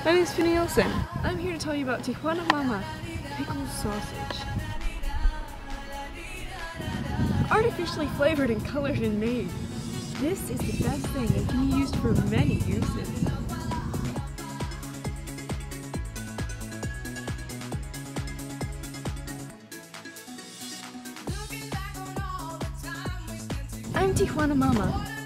My name is Finny Olsen. I'm here to tell you about Tijuana Mama pickled sausage. Artificially flavored and colored and made. This is the best thing and can be used for many uses. I'm Tijuana Mama.